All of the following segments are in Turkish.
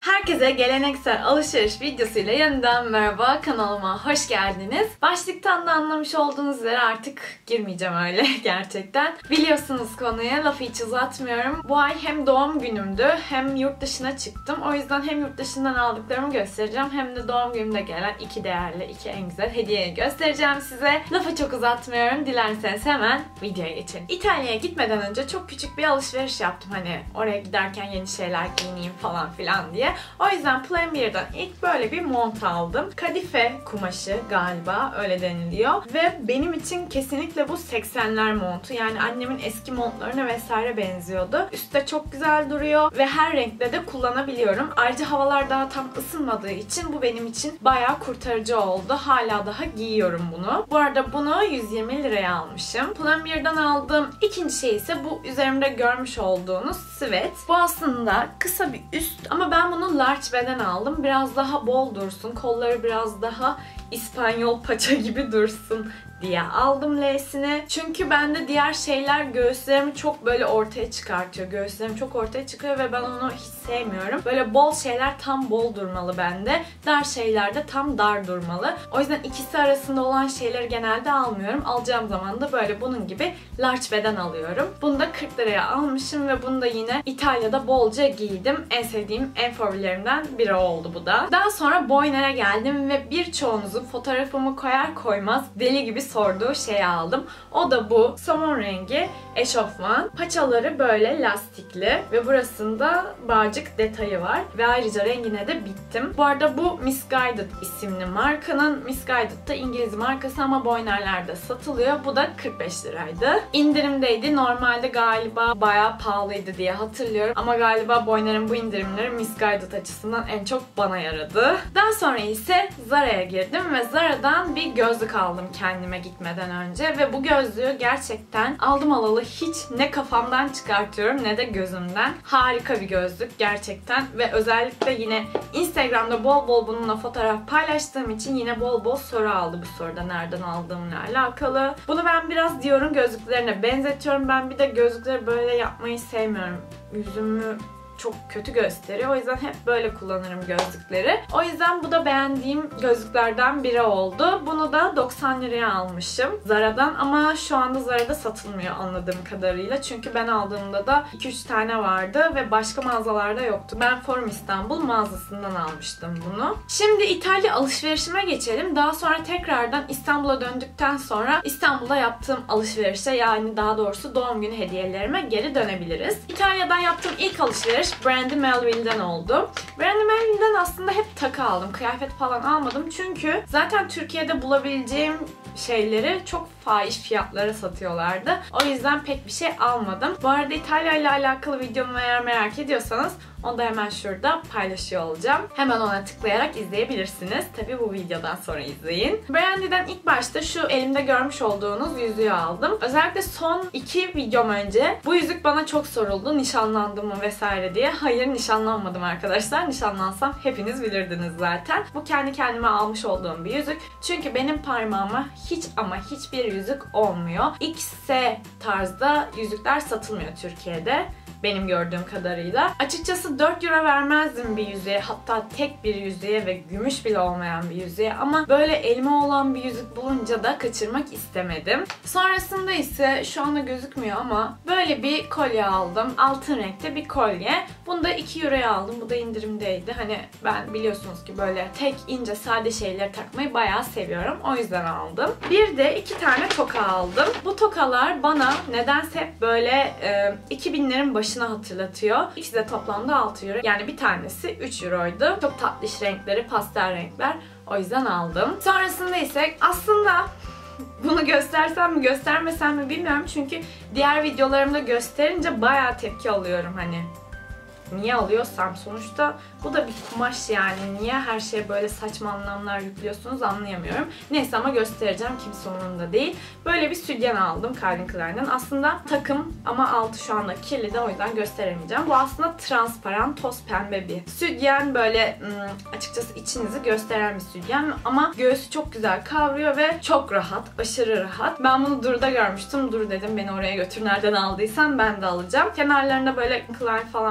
Herkese geleneksel alışveriş videosuyla yeniden merhaba, kanalıma hoş geldiniz. Başlıktan da anlamış olduğunuz üzere artık girmeyeceğim öyle gerçekten. Biliyorsunuz konuya, lafı hiç uzatmıyorum. Bu ay hem doğum günümdü hem yurt dışına çıktım. O yüzden hem yurt dışından aldıklarımı göstereceğim hem de doğum günümde gelen iki değerli, iki en güzel hediyeyi göstereceğim size. Lafı çok uzatmıyorum. Dilerseniz hemen videoya geçelim. İtalya'ya gitmeden önce çok küçük bir alışveriş yaptım. Hani oraya giderken yeni şeyler giyineyim falan filan diye. O yüzden Pull&Bear'dan ilk böyle bir mont aldım. Kadife kumaşı galiba, öyle deniliyor. Ve benim için kesinlikle bu 80'ler montu. Yani annemin eski montlarına vesaire benziyordu. Üstte çok güzel duruyor ve her renkte de kullanabiliyorum. Ayrıca havalar daha tam ısınmadığı için bu benim için bayağı kurtarıcı oldu. Hala daha giyiyorum bunu. Bu arada bunu 120 liraya almışım. Pull&Bear'dan aldığım ikinci şey ise bu üzerimde görmüş olduğunuz sweat. Bu aslında kısa bir üst ama ben bunu large beden aldım. Biraz daha bol dursun. Kolları biraz daha İspanyol paça gibi dursun diye aldım L'sini. Çünkü bende diğer şeyler göğüslerimi çok böyle ortaya çıkartıyor. Göğüslerim çok ortaya çıkıyor ve ben onu hiç sevmiyorum. Böyle bol şeyler tam bol durmalı bende. Dar şeyler de tam dar durmalı. O yüzden ikisi arasında olan şeyleri genelde almıyorum. Alacağım zaman da böyle bunun gibi large beden alıyorum. Bunu da 40 liraya almışım ve bunu da yine İtalya'da bolca giydim. En sevdiğim, en favorilerimden biri oldu bu da. Daha sonra Boyner'e geldim ve birçoğunuzun fotoğrafımı koyar koymaz deli gibi sorduğu şeyi aldım. O da bu somon rengi eşofman. Paçaları böyle lastikli ve burasında bağcık detayı var. Ve ayrıca rengine de bittim. Bu arada bu Missguided isimli markanın. Missguided da İngiliz markası ama Boyner'lerde satılıyor. Bu da 45 liraydı. İndirimdeydi. Normalde galiba bayağı pahalıydı diye hatırlıyorum. Ama galiba Boyner'in bu indirimleri Missguided açısından en çok bana yaradı. Daha sonra ise Zara'ya girdim ve Zara'dan bir gözlük aldım kendime gitmeden önce ve bu gözlüğü gerçekten aldım alalı hiç ne kafamdan çıkartıyorum ne de gözümden. Harika bir gözlük gerçekten ve özellikle yine Instagram'da bol bol bununla fotoğraf paylaştığım için yine bol bol soru aldı bu soruda nereden aldığımla alakalı. Bunu ben biraz Dior'un gözlüklerine benzetiyorum. Ben bir de gözlükleri böyle yapmayı sevmiyorum. Yüzümü çok kötü gösteriyor. O yüzden hep böyle kullanırım gözlükleri. O yüzden bu da beğendiğim gözlüklerden biri oldu. Bunu da 90 liraya almışım Zara'dan ama şu anda Zara'da satılmıyor anladığım kadarıyla. Çünkü ben aldığımda da 2-3 tane vardı ve başka mağazalarda yoktu. Ben Forum İstanbul mağazasından almıştım bunu. Şimdi İtalya alışverişime geçelim. Daha sonra tekrardan İstanbul'a döndükten sonra İstanbul'da yaptığım alışverişe, yani daha doğrusu doğum günü hediyelerime geri dönebiliriz. İtalya'dan yaptığım ilk alışveriş Brandy Melville'den oldu. Brandy Melville'den aslında hep takı aldım. Kıyafet falan almadım. Çünkü zaten Türkiye'de bulabileceğim şeyleri çok fahiş fiyatlara satıyorlardı. O yüzden pek bir şey almadım. Bu arada İtalya ile alakalı videomu eğer merak ediyorsanız onu da hemen şurada paylaşıyor olacağım. Hemen ona tıklayarak izleyebilirsiniz. Tabii bu videodan sonra izleyin. Brandy'den ilk başta şu elimde görmüş olduğunuz yüzüğü aldım. Özellikle son 2 videom önce bu yüzük bana çok soruldu. Nişanlandım mı vesaire diye. Hayır, nişanlanmadım arkadaşlar. Nişanlansam hepiniz bilirdiniz zaten. Bu kendi kendime almış olduğum bir yüzük. Çünkü benim parmağıma hiç ama hiçbir yüzük olmuyor. XS tarzda yüzükler satılmıyor Türkiye'de. Benim gördüğüm kadarıyla. Açıkçası 4 euro vermezdim bir yüzüğe. Hatta tek bir yüzüğe ve gümüş bile olmayan bir yüzüğe. Ama böyle elime olan bir yüzük bulunca da kaçırmak istemedim. Sonrasında ise şu anda gözükmüyor ama böyle bir kolye aldım. Altın renkte bir kolye. Bunu da 2 euroya aldım. Bu da indirimdeydi. Hani ben biliyorsunuz ki böyle tek ince sade şeyleri takmayı bayağı seviyorum. O yüzden aldım. Bir de 2 tane toka aldım. Bu tokalar bana nedense hep böyle 2000'lerin başına hatırlatıyor. İkisi de toplamda 6 euro. Yani bir tanesi 3 euroydu. Çok tatlış renkleri, pastel renkler. O yüzden aldım. Sonrasında ise aslında bunu göstersem mi göstermesem mi bilmiyorum. Çünkü diğer videolarımda gösterince bayağı tepki alıyorum hani. Niye alıyorsam sonuçta bu da bir kumaş yani. Niye her şeye böyle saçma anlamlar yüklüyorsunuz anlayamıyorum. Neyse ama göstereceğim, kimse umurumda değil. Böyle bir sütyen aldım Calvin Klein'den. Aslında takım ama altı şu anda kirli de o yüzden gösteremeyeceğim. Bu aslında transparan toz pembe bir sütyen. Böyle açıkçası içinizi gösteren bir sütyen ama göğsü çok güzel kavruyor ve çok rahat. Aşırı rahat. Ben bunu Dur'da görmüştüm. Dur dedim beni oraya götür. Nereden aldıysan ben de alacağım. Kenarlarında böyle Klein falan filan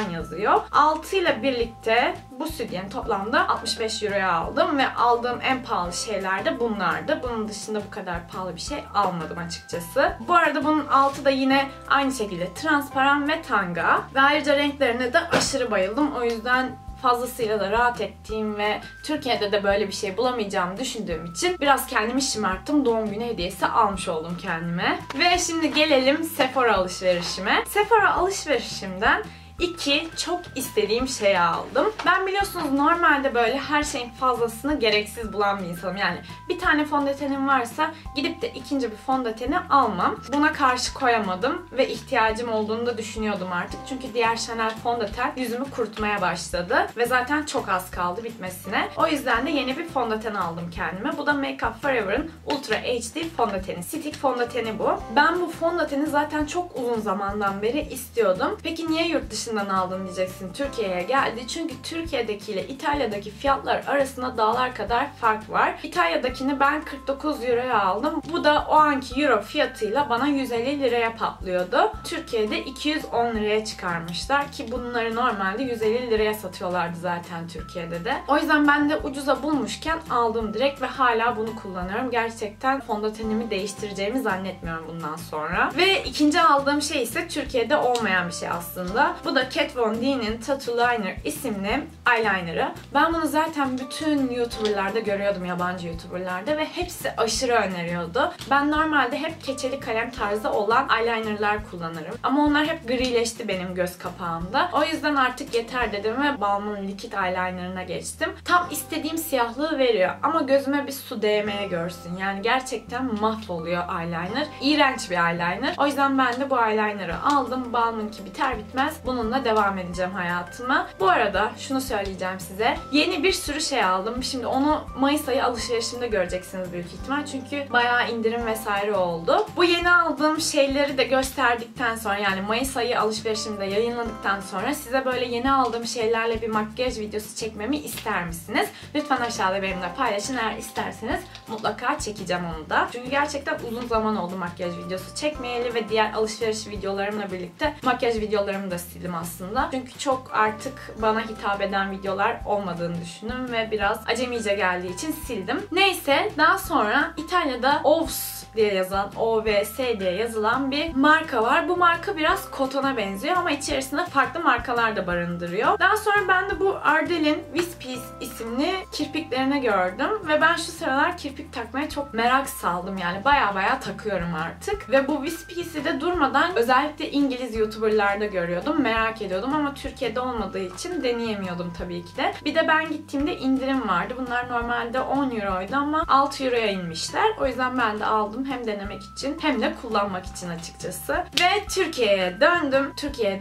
yazıyor. Altı ile birlikte bu sütyeni toplamda 65 euroya aldım ve aldığım en pahalı şeyler de bunlardı. Bunun dışında bu kadar pahalı bir şey almadım açıkçası. Bu arada bunun altı da yine aynı şekilde transparan ve tanga. Ve ayrıca renklerine de aşırı bayıldım. O yüzden fazlasıyla da rahat ettiğim ve Türkiye'de de böyle bir şey bulamayacağımı düşündüğüm için biraz kendimi şımarttım. Doğum günü hediyesi almış oldum kendime. Ve şimdi gelelim Sephora alışverişime. Sephora alışverişimden 2 çok istediğim şeyi aldım. Ben biliyorsunuz normalde böyle her şeyin fazlasını gereksiz bulan bir insanım. Yani bir tane fondötenim varsa gidip de ikinci bir fondöteni almam. Buna karşı koyamadım ve ihtiyacım olduğunu da düşünüyordum artık. Çünkü diğer Chanel fondöten yüzümü kurutmaya başladı ve zaten çok az kaldı bitmesine. O yüzden de yeni bir fondöten aldım kendime. Bu da Make Up For Ever'ın Ultra HD fondöteni. Stick fondöteni bu. Ben bu fondöteni zaten çok uzun zamandan beri istiyordum. Peki niye yurt dışından aldın diyeceksin, Türkiye'ye geldi. Çünkü Türkiye'deki ile İtalya'daki fiyatlar arasında dağlar kadar fark var. İtalya'dakini ben 49 euroya aldım. Bu da o anki euro fiyatıyla bana 150 liraya patlıyordu. Türkiye'de 210 liraya çıkarmışlar ki bunları normalde 150 liraya satıyorlardı zaten Türkiye'de de. O yüzden ben de ucuza bulmuşken aldım direkt ve hala bunu kullanıyorum. Gerçekten fondötenimi değiştireceğimi zannetmiyorum bundan sonra. Ve ikinci aldığım şey ise Türkiye'de olmayan bir şey aslında. Bu da Kat Von D'nin Tattoo Liner isimli eyeliner'ı. Ben bunu zaten bütün YouTuber'larda görüyordum, yabancı YouTuber'larda ve hepsi aşırı öneriyordu. Ben normalde hep keçeli kalem tarzı olan eyeliner'lar kullanırım. Ama onlar hep grileşti benim göz kapağımda. O yüzden artık yeter dedim ve Balmain Liquid Eyeliner'ına geçtim. Tam istediğim siyahlığı veriyor ama gözüme bir su değmeye görsün. Yani gerçekten mahvoluyor eyeliner. İğrenç bir eyeliner. O yüzden ben de bu eyeliner'ı aldım. Balmain'ki biter bitmez bununla devam edeceğim hayatıma. Bu arada şunu söyleyeceğim size. Yeni bir sürü şey aldım. Şimdi onu Mayıs ayı alışverişimde göreceksiniz büyük ihtimal. Çünkü bayağı indirim vesaire oldu. Bu yeni aldığım şeyleri de gösterdikten sonra, yani Mayıs ayı alışverişimde yayınladıktan sonra size böyle yeni aldığım şeylerle bir makyaj videosu çekmemi ister misiniz? Lütfen aşağıda benimle paylaşın. Eğer isterseniz mutlaka çekeceğim onu da. Çünkü gerçekten uzun zaman oldu makyaj videosu çekmeyeli ve diğer alışveriş videolarımla birlikte makyaj videolarımı da sildim aslında. Çünkü çok artık bana hitap eden videolar olmadığını düşündüm ve biraz acemice geldiği için sildim. Neyse, daha sonra İtalya'da Ovs diye yazılan, OVS diye yazılan bir marka var. Bu marka biraz kotona benziyor ama içerisinde farklı markalar da barındırıyor. Daha sonra ben de bu Ardell'in Wispies isimli kirpiklerini gördüm ve ben şu sıralar kirpik takmaya çok merak saldım. Yani baya takıyorum artık. Ve bu Wispies'i de durmadan özellikle İngiliz YouTuber'larda görüyordum. Merak ediyordum ama Türkiye'de olmadığı için deneyemiyordum tabii ki de. Bir de ben gittiğimde indirim vardı. Bunlar normalde 10 euroydu ama 6 euroya inmişler. O yüzden ben de aldım. Hem denemek için hem de kullanmak için açıkçası. Ve Türkiye'ye döndüm.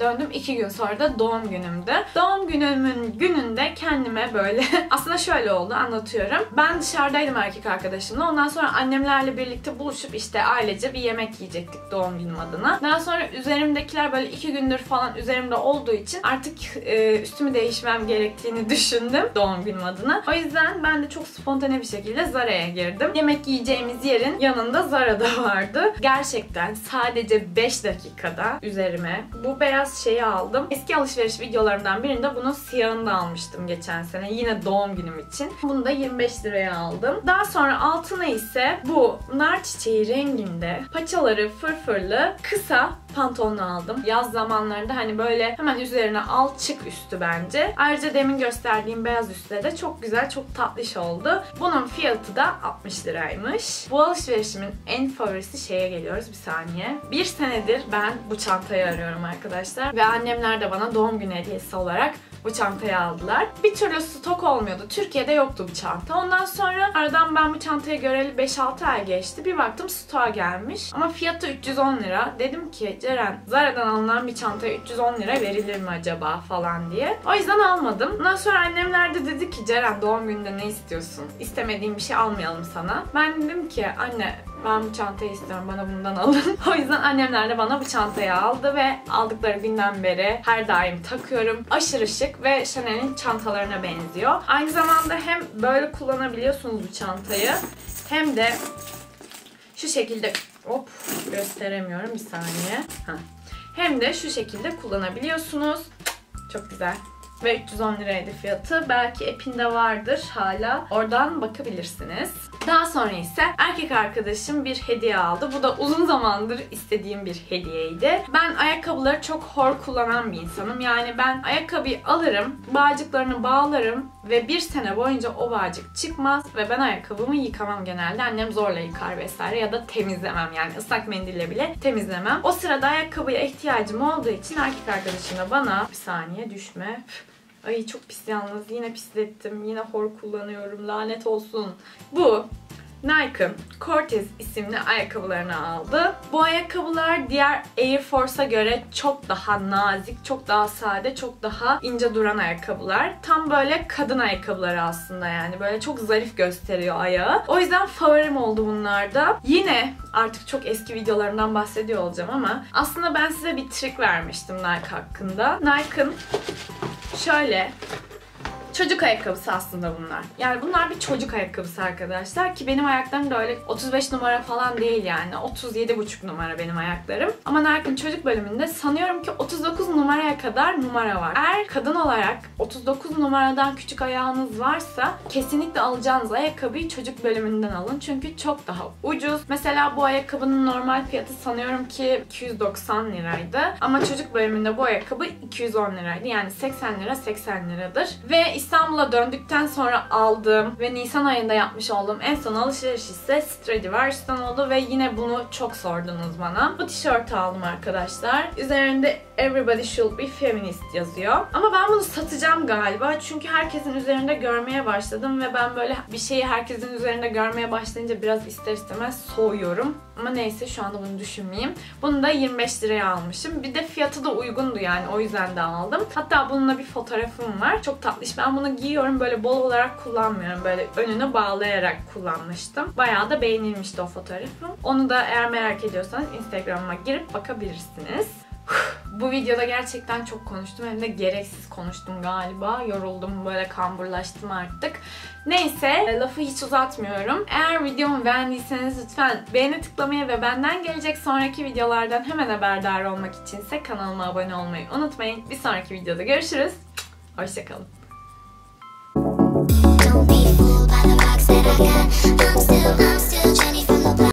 2 gün sonra da doğum günümdü. Doğum günümün gününde kendime böyle aslında şöyle oldu, anlatıyorum. Ben dışarıdaydım erkek arkadaşımla. Ondan sonra annemlerle birlikte buluşup işte ailece bir yemek yiyecektik doğum günüm adına. Daha sonra üzerimdekiler böyle 2 gündür falan üzerimde olduğu için artık üstümü değişmem gerektiğini düşündüm doğum günüm adına. O yüzden ben de çok spontane bir şekilde Zara'ya girdim. Yemek yiyeceğimiz yerin yanında Zara'da vardı. Gerçekten sadece 5 dakikada üzerime bu beyaz şeyi aldım. Eski alışveriş videolarımdan birinde bunun siyahını da almıştım geçen sene. Yine doğum günüm için. Bunu da 25 liraya aldım. Daha sonra altına ise bu nar çiçeği renginde paçaları fırfırlı kısa pantolonu aldım. Yaz zamanlarında hani böyle hemen üzerine al çık üstü bence. Ayrıca demin gösterdiğim beyaz üstte de çok güzel, çok tatlış oldu. Bunun fiyatı da 60 liraymış. Bu alışverişimin en favorisi şeye geliyoruz, bir saniye. 1 senedir ben bu çantayı arıyorum arkadaşlar. Ve annemler de bana doğum günü hediyesi olarak bu çantayı aldılar. Bir türlü stok olmuyordu. Türkiye'de yoktu bu çanta. Ondan sonra aradan ben bu çantayı göreli 5-6 ay geçti. Bir baktım stoğa gelmiş. Ama fiyatı 310 lira. Dedim ki Ceren, Zara'dan alınan bir çantaya 310 lira verilir mi acaba falan diye. O yüzden almadım. Ondan sonra annemler de dedi ki Ceren, doğum gününde ne istiyorsun? İstemediğin bir şey almayalım sana. Ben dedim ki anne, ben bu çantayı istiyorum, bana bundan alın. O yüzden annemler de bana bu çantayı aldı ve aldıkları günden beri her daim takıyorum. Aşırı şık ve Chanel'in çantalarına benziyor. Aynı zamanda hem böyle kullanabiliyorsunuz bu çantayı hem de şu şekilde, hop gösteremiyorum bir saniye. Hem de şu şekilde kullanabiliyorsunuz. Çok güzel. Ve 310 liraydı fiyatı. Belki App'inde vardır hala. Oradan bakabilirsiniz. Daha sonra ise erkek arkadaşım bir hediye aldı. Bu da uzun zamandır istediğim bir hediyeydi. Ben ayakkabıları çok hor kullanan bir insanım. Yani ben ayakkabıyı alırım, bağcıklarını bağlarım ve bir sene boyunca o bağcık çıkmaz ve ben ayakkabımı yıkamam genelde. Annem zorla yıkar vesaire ya da temizlemem, yani ıslak mendille bile temizlemem. O sırada ayakkabıya ihtiyacım olduğu için erkek arkadaşım da bana, bir saniye düşme. Ay çok pis yalnız. Yine pislettim. Yine hor kullanıyorum. Lanet olsun. Bu Nike'ın Cortez isimli ayakkabılarını aldı. Bu ayakkabılar diğer Air Force'a göre çok daha nazik, çok daha sade, çok daha ince duran ayakkabılar. Tam böyle kadın ayakkabıları aslında yani. Böyle çok zarif gösteriyor ayağı. O yüzden favorim oldu bunlarda. Yine artık çok eski videolarımdan bahsediyor olacağım ama aslında ben size bir trik vermiştim Nike hakkında. Nike'ın şöyle çocuk ayakkabısı aslında bunlar. Yani bunlar bir çocuk ayakkabısı arkadaşlar ki benim ayaklarım da öyle 35 numara falan değil yani. 37,5 numara benim ayaklarım. Ama Nike'ın çocuk bölümünde sanıyorum ki 39 numaraya kadar numara var. Eğer kadın olarak 39 numaradan küçük ayağınız varsa kesinlikle alacağınız ayakkabıyı çocuk bölümünden alın. Çünkü çok daha ucuz. Mesela bu ayakkabının normal fiyatı sanıyorum ki 290 liraydı. Ama çocuk bölümünde bu ayakkabı 210 liraydı. Yani 80 lira 80 liradır. Ve İstanbul'a döndükten sonra aldığım ve Nisan ayında yapmış olduğum en son alışveriş ise Stradivarius'tan oldu ve yine bunu çok sordunuz bana. Bu tişörtü aldım arkadaşlar. Üzerinde Everybody Should Be Feminist yazıyor. Ama ben bunu satacağım galiba çünkü herkesin üzerinde görmeye başladım ve ben böyle bir şeyi herkesin üzerinde görmeye başlayınca biraz ister istemez soğuyorum. Ama neyse şu anda bunu düşünmeyeyim. Bunu da 25 liraya almışım. Bir de fiyatı da uygundu yani o yüzden de aldım. Hatta bununla bir fotoğrafım var. Çok tatlış. Ben bunu giyiyorum böyle bol olarak kullanmıyorum. Böyle önüne bağlayarak kullanmıştım. Bayağı da beğenilmişti o fotoğrafım. Onu da eğer merak ediyorsanız Instagram'ıma girip bakabilirsiniz. Bu videoda gerçekten çok konuştum. Hem de gereksiz konuştum galiba. Yoruldum, böyle kamburlaştım artık. Neyse, lafı hiç uzatmıyorum. Eğer videomu beğendiyseniz lütfen beğeni tıklamayı ve benden gelecek sonraki videolardan hemen haberdar olmak içinse kanalıma abone olmayı unutmayın. Bir sonraki videoda görüşürüz. Hoşçakalın. Don't be fooled by the rocks that I got. I'm still